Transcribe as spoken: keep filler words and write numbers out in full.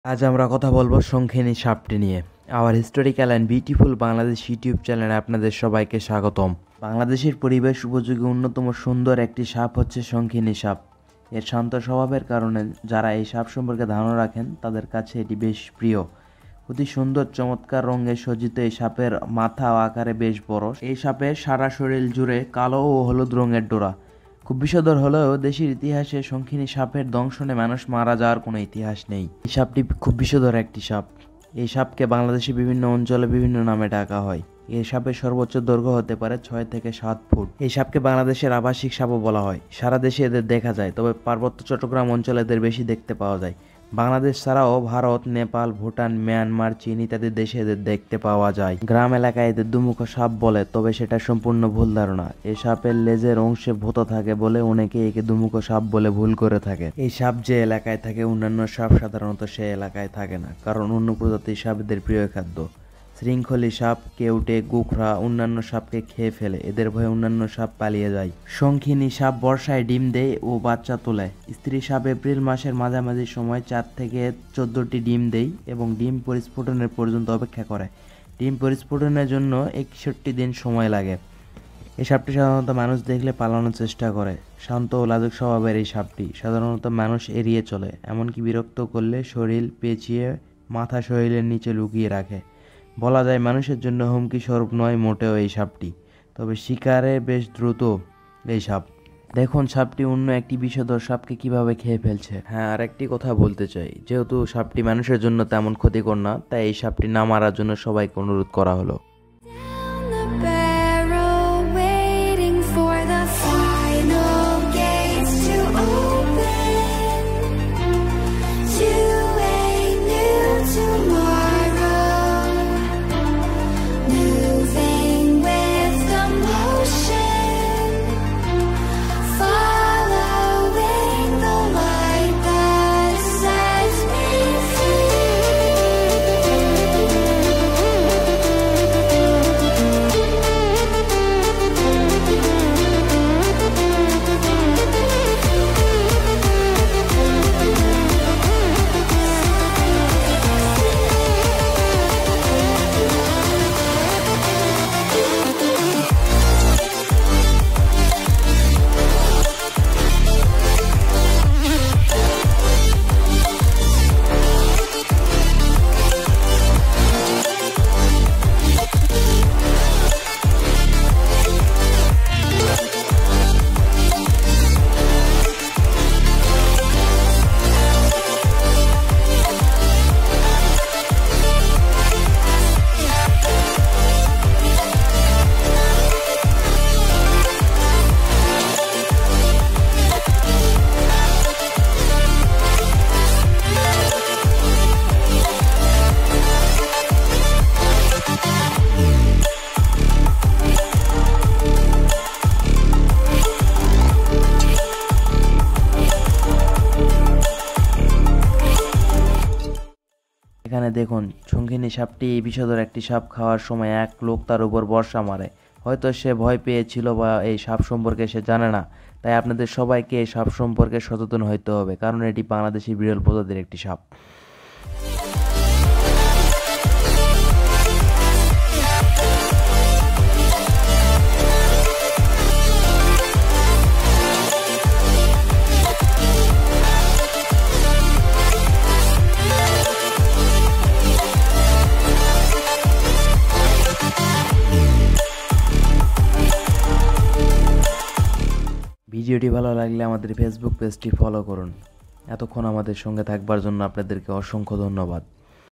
আজ আমরা কথা বলবো সংখিনী সাপটি নিয়ে। Our historical and beautiful Bangladesh YouTube চ্যানেলে আপনাদের সবাইকে স্বাগতম। বাংলাদেশের পরিবেশ উপযোগী অন্যতম সুন্দর একটি সাপ হচ্ছে সংখিনী সাপ। এর শান্ত স্বভাবের কারণে যারা এই সাপ সম্পর্কে ধারণা রাখেন তাদের কাছে এটি বেশ প্রিয়। অতি সুন্দর চমৎকার রঙে সজ্জিত এই সাপের মাথা ও আকারে বেশ বড়। এই সাপের সারা শরীর জুড়ে কালো ও হলুদ রঙের ডোরা। খুব বিষধর হলেও দেশের ইতিহাসে সংখিনী সাপের দংশনে মানুষ মারা যাওয়ার কোনো ইতিহাস নেই। এই সাপটি খুব বিষধর একটি সাপ। এই সাপকে বাংলাদেশের বিভিন্ন অঞ্চলে বিভিন্ন নামে ডাকা হয়। এই সাপের সর্বোচ্চ দৈর্ঘ্য হতে পারে ছয় থেকে সাত ফুট। এই সাপকে বাংলাদেশের আবাসিক সাপও বলা হয়। সারা দেশে এদের দেখা যায়, তবে পার্বত্য চট্টগ্রাম অঞ্চলে এদের বেশি দেখতে পাওয়া যায়। বাংলাদেশ ছাড়াও ভারত, নেপাল, ভুটান, মিয়ানমার, চীন ইত্যাদি দেশে এদের দেখতে পাওয়া যায়। গ্রাম এলাকায় এদের দুমুখ সাপ বলে, তবে সেটা সম্পূর্ণ ভুল ধারণা। এই সাপের লেজের অংশে ভূত থাকে বলে অনেকে একে দুমুখ সাপ বলে ভুল করে থাকে। এই সাপ যে এলাকায় থাকে অন্যান্য সাপ সাধারণত সে এলাকায় থাকে না, কারণ অন্য প্রজাতির সাপ এদের প্রিয় খাদ্য। শৃঙ্খলী সাপ, কেউটে, গোখরা অন্যান্য সাপকে খেয়ে ফেলে। এদের ভয়ে অন্যান্য সাপ পালিয়ে যায়। সংখিনী সাপ বর্ষায় ডিম দেয় ও বাচ্চা তোলে। স্ত্রী সাপ এপ্রিল মাসের মাঝামাঝি সময় চার থেকে চোদ্দটি ডিম দেয় এবং ডিম পরিস্ফুটনের পর্যন্ত অপেক্ষা করে। ডিম পরিস্ফুটনের জন্য একষট্টি দিন সময় লাগে। এই সাপটি সাধারণত মানুষ দেখলে পালানোর চেষ্টা করে। শান্ত ও লাজুক স্বভাবের এই সাপটি সাধারণত মানুষ এড়িয়ে চলে, এমনকি বিরক্ত করলে শরীর পেঁচিয়ে মাথা শরীরের নিচে লুকিয়ে রাখে। বলা যায় মানুষের জন্য হুমকি স্বরূপ নয় মোটেও এই সাপটি, তবে শিকারে বেশ দ্রুত এই সাপ। দেখুন সাপটি অন্য একটি বিষধর সাপকে কিভাবে খেয়ে ফেলছে। হ্যাঁ, আর একটি কথা বলতে চাই, যেহেতু সাপটি মানুষের জন্য তেমন ক্ষতিকর না, তাই এই সাপটি না মারার জন্য সবাইকে অনুরোধ করা হলো। এখানে দেখুন সংখিনী সাপটি এই বিষধর একটি সাপ খাওয়ার সময় এক লোক তার উপর বর্ষা মারে। হয়তো সে ভয় পেয়েছিল বা এই সাপ সম্পর্কে সে জানে না। তাই আপনাদের সবাইকে এই সাপ সম্পর্কে সচেতন হতে হবে, কারণ এটি বাংলাদেশি বিরল প্রজাতির একটি সাপ। ভিডিওটি ভালো লাগলে আমাদের ফেসবুক পেজটি ফলো করুন। এতক্ষণ আমাদের সঙ্গে থাকবার জন্য আপনাদেরকে অসংখ্য ধন্যবাদ।